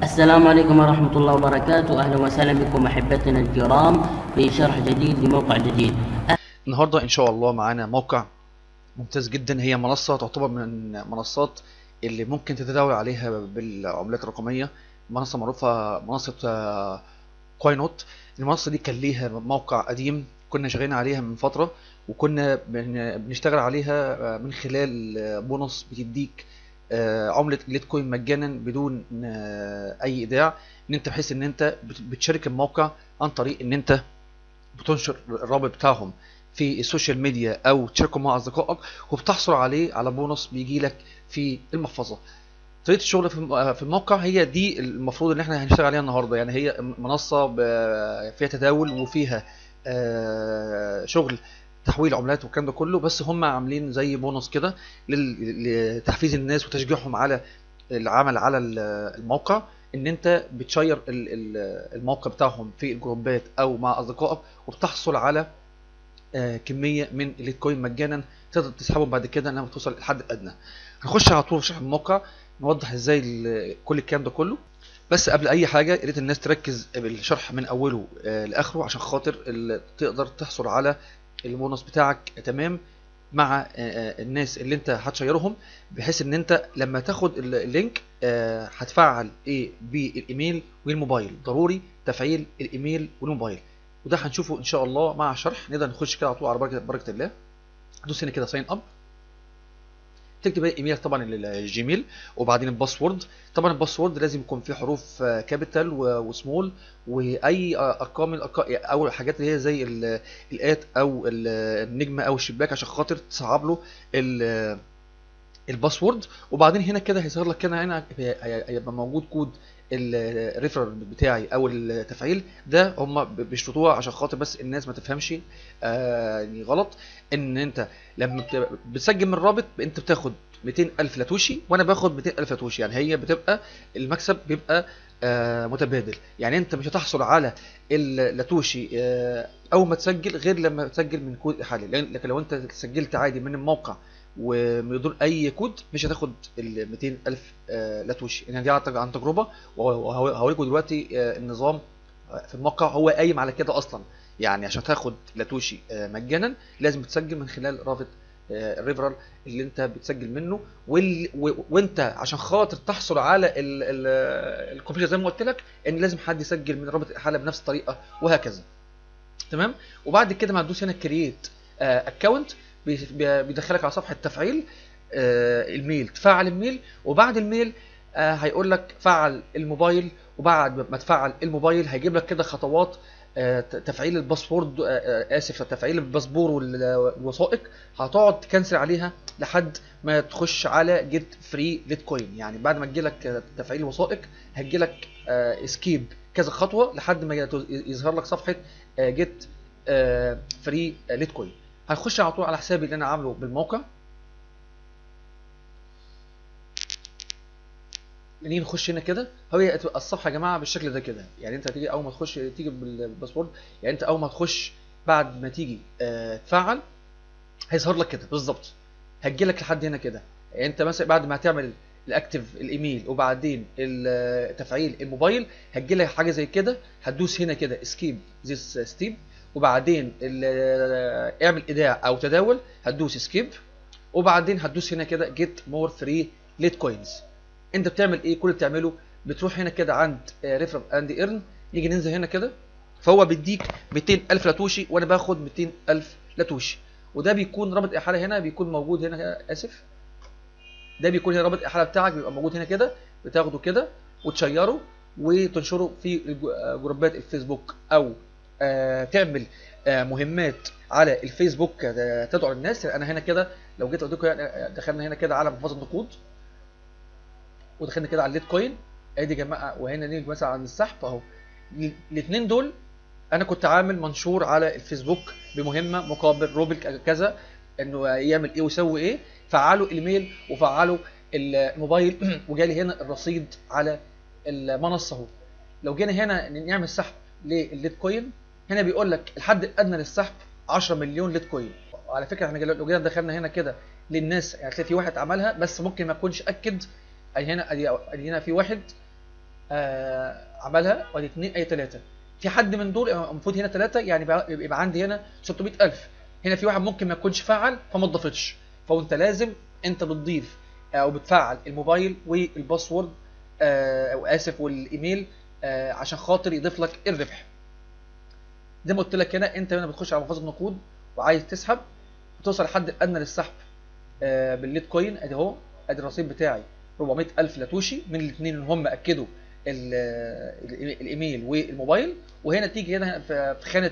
السلام عليكم ورحمة الله وبركاته. أهلا وسهلا بكم أحبتنا الكرام في شرح جديد لموقع جديد. النهارده ان شاء الله معانا موقع ممتاز جدا. هي منصه تعتبر من المنصات اللي ممكن تتداول عليها بالعملات الرقميه. منصه معروفه، منصه كوينوت. المنصه دي كان ليها موقع قديم كنا شغالين عليها من فتره، وكنا بنشتغل عليها من خلال بونص بتديك عمله ليتكوين مجانا بدون اي ايداع، ان انت بحيث ان انت بتشارك الموقع عن طريق ان انت بتنشر الرابط بتاعهم في السوشيال ميديا او تشاركه مع اصدقائك، وبتحصل عليه على بونص بيجي لك في المحفظه. طريقه الشغل في الموقع هي دي المفروض ان احنا هنشتغل عليها النهارده. يعني هي منصه فيها تداول وفيها شغل تحويل عملات والكلام ده كله، بس هم عاملين زي بونص كده لتحفيز الناس وتشجيعهم على العمل على الموقع. ان انت بتشير الموقع بتاعهم في الجروبات او مع اصدقائك، وبتحصل على كميه من البيتكوين مجانا تقدر تسحبهم بعد كده لما توصل للحد الادنى. هنخش على طول في شرح الموقع، نوضح ازاي كل الكلام ده كله. بس قبل اي حاجه يا ريت الناس تركز بالشرح من اوله لاخره، عشان خاطر تقدر تحصل على البونص بتاعك تمام مع الناس اللي انت هتشيرهم، بحيث ان انت لما تاخد اللينك هتفعل ايه بالايميل والموبايل. ضروري تفعيل الايميل والموبايل، وده هنشوفه ان شاء الله مع شرح. نقدر نخش كده على طول على بركه الله. هدوس هنا كده ساين اب، تكتب بقى ايميل طبعا الجيميل، وبعدين الباسورد. طبعا الباسورد لازم يكون فيه حروف كابيتال وسمول، واي ارقام او حاجات اللي هي زي الات او النجمه او الشباك، عشان خاطر تصعب له الباسورد. وبعدين هنا كده هيظهر لك كده، هنا هيبقى موجود كود الريفرال بتاعي او التفعيل ده. هم بيشرطوها عشان خاطر بس الناس ما تفهمش يعني غلط. ان انت لما بتسجل من الرابط انت بتاخد 200,000 لاتوشي، وانا باخد 200,000 لاتوشي. يعني هي بتبقى المكسب بيبقى متبادل. يعني انت مش هتحصل على اللاتوشي اول ما تسجل غير لما تسجل من كود احالي. لكن لو انت سجلت عادي من الموقع ومن دون اي كود مش هتاخد ال 200,000 لاتوشي. يعني دي عن تجربه، وهوريكم دلوقتي النظام في الموقع هو قايم على كده اصلا. يعني عشان تاخد لاتوشي مجانا لازم تسجل من خلال رابط الريفرال اللي انت بتسجل منه. وانت عشان خاطر تحصل على الكمبيوتر زي ما قلت لك ان لازم حد يسجل من رابط الاحاله بنفس الطريقه، وهكذا. تمام. وبعد كده ما تدوس هنا كرييت اكونت، بيدخلك على صفحه تفعيل الميل. تفعل الميل، وبعد الميل هيقول لك فعل الموبايل. وبعد ما تفعل الموبايل هيجيب لك كده خطوات تفعيل الباسورد، اسف، تفعيل الباسبور والوثائق. هتقعد تكنسل عليها لحد ما تخش على جيت فري ليتكوين. يعني بعد ما تجيلك تفعيل الوثائق هتجيلك اسكيب كذا خطوه لحد ما يظهر لك صفحه جيت فري ليتكوين. هنخش على طول على حسابي اللي انا عامله بالموقع. نيجي نخش هنا كده، هي تبقى الصفحه يا جماعه بالشكل ده كده. يعني انت هتيجي اول ما تخش تيجي بالباسورد. يعني انت اول ما تخش بعد ما تيجي تفعل هيظهر لك كده بالظبط. هتجي لك لحد هنا كده. يعني انت مثلا بعد ما هتعمل الاكتف الايميل وبعدين تفعيل الموبايل هتجي لك حاجه زي كده. هتدوس هنا كده اسكيب ذيس ستيب، وبعدين اعمل ايداع او تداول هتدوس اسكيب، وبعدين هتدوس هنا كده جيت مور فري ليت كوينز. انت بتعمل ايه؟ كل اللي بتعمله بتروح هنا كده عند ريفر اند ايرن. نيجي ننزل هنا كده، فهو بيديك 200,000 لاتوشي وانا باخد 200,000 لاتوشي. وده بيكون رابط احاله هنا بيكون موجود هنا، اسف، ده بيكون هنا رابط الاحاله بتاعك بيبقى موجود هنا كده. بتاخده كده وتشيره وتنشره في جروبات الفيسبوك، او تعمل مهمات على الفيسبوك تدعو الناس. انا هنا كده لو جيت اقول لكم دخلنا هنا كده على محفظه نقود، ودخلنا كده على الليت كوين ادي يا جماعه. وهنا نيجي مثلا عند السحب اهو. الاثنين دول انا كنت عامل منشور على الفيسبوك بمهمه مقابل روبل كذا، انه يعمل ايه ويسوي ايه. فعلوا الميل وفعلوا الموبايل وجالي هنا الرصيد على المنصه اهو. لو جينا هنا نعمل سحب للليت كوين، هنا بيقول لك الحد الادنى للسحب 10 مليون ليت كوين. وعلى فكره احنا لو جينا دخلنا هنا كده للناس هتلاقي في واحد عملها بس ممكن ما يكونش اكد. هنا في واحد عملها، وادي 2 ادي 3. في حد من دول المفروض هنا 3، يعني يبقى عندي هنا 600,000. هنا في واحد ممكن ما يكونش فعل فما اتضافتش، فانت لازم انت بتضيف او بتفعل الموبايل والباسورد او اسف والايميل عشان خاطر يضيف لك الربح. زي ما قلت لك هنا، انت هنا بتخش على محفظه نقود وعايز تسحب، بتوصل لحد الادنى للسحب بالليت كوين. ادي اهو، ادي الرصيد بتاعي 400,000 لاتوشي من الاثنين اللي هم اكدوا الايميل والموبايل. وهنا تيجي هنا في خانه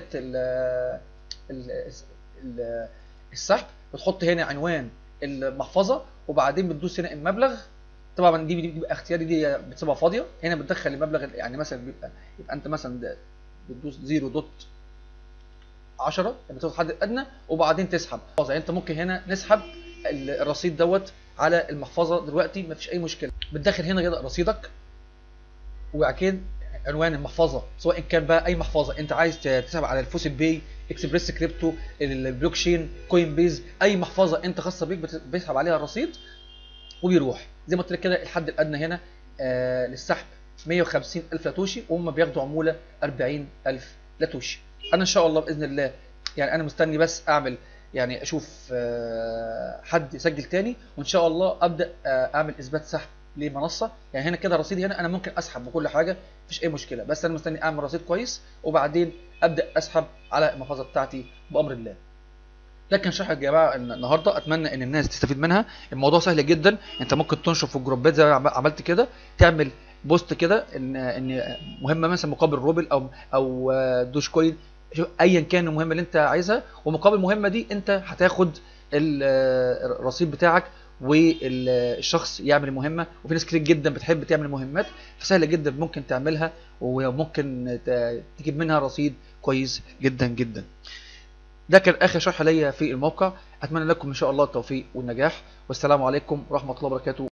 السحب، بتحط هنا عنوان المحفظه، وبعدين بتدوس هنا المبلغ. طبعا دي بتبقى اختياري، دي بتسيبها فاضيه. هنا بتدخل المبلغ، يعني مثلا يبقى انت مثلا بتدوس 0.10، يعني بتوصل لحد الادنى وبعدين تسحب. يعني انت ممكن هنا نسحب الرصيد دوت على المحفظه دلوقتي، مفيش اي مشكله. بتدخل هنا كده رصيدك، وبعد كده عنوان المحفظه، سواء كان بقى اي محفظه انت عايز تسحب على الفوسيل باي، اكسبريس كريبتو، البلوك تشين، كوين بيز، اي محفظه انت خاصه بيك بتسحب عليها الرصيد وبيروح. زي ما قلت لك كده، الحد الادنى هنا للسحب 150,000 لاتوشي، وهم بياخدوا عموله 40,000 لاتوشي. انا ان شاء الله باذن الله، يعني انا مستني بس اعمل، يعني اشوف حد يسجل تاني، وان شاء الله ابدا اعمل اثبات سحب لمنصه. يعني هنا كده رصيدي هنا انا ممكن اسحب بكل حاجه، مفيش اي مشكله، بس انا مستني اعمل رصيد كويس وبعدين ابدا اسحب على المحفظه بتاعتي بامر الله. ده كان شرح يا جماعه النهارده، اتمنى ان الناس تستفيد منها. الموضوع سهل جدا، انت ممكن تنشر في الجروبات زي ما عملت كده، تعمل بوست كده ان مهمه مثلا مقابل روبل او دوش كوين، ايا كان المهمه اللي انت عايزها، ومقابل المهمه دي انت هتاخد الرصيد بتاعك، والشخص يعمل المهمه. وفي ناس كتير جدا بتحب تعمل مهمات، فسهله جدا ممكن تعملها، وممكن تجيب منها رصيد كويس جدا جدا. ده كان اخر شرح ليا في الموقع، اتمنى لكم ان شاء الله التوفيق والنجاح، والسلام عليكم ورحمه الله وبركاته.